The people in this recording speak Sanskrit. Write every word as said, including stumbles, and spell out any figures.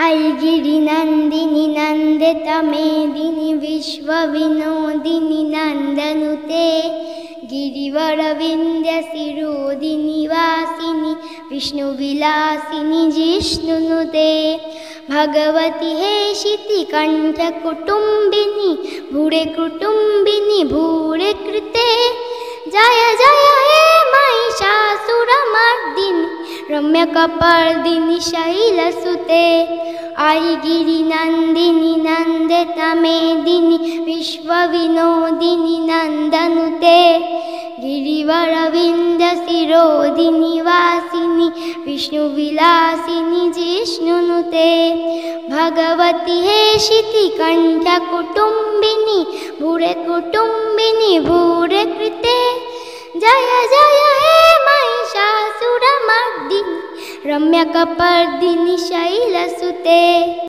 आई गिरिनन्दिनी नन्दितमेदिनी विश्वविनोदिनी नन्दनुते गिरिवरविन्द्यशिरोदिनी वासिनी विष्णुविलासिनी जिष्णुनुते भगवती हेशिति कण्ठकुटुम्बिनी भूरे कुटुम्बिनी भूरे कृते जय जय हे महिषासुरमर्दिनी रम्यकपर्दिनी शैलसुते आई गिरिनन्दिनी नन्दितमेदिनी विश्वविनोदिनी नन्दनुते गिरिवरविन्द्यशिरोदिनी वासिनी विष्णुविलासिनी जिष्णुनुते भगवती हेशिति कण्ठकुटुम्बिनी भूरे कुटुम्बिनी भूरे कृते जय जय हे महिषासुरमर्दिनी रम्यकपर्दिनी शैलसुते।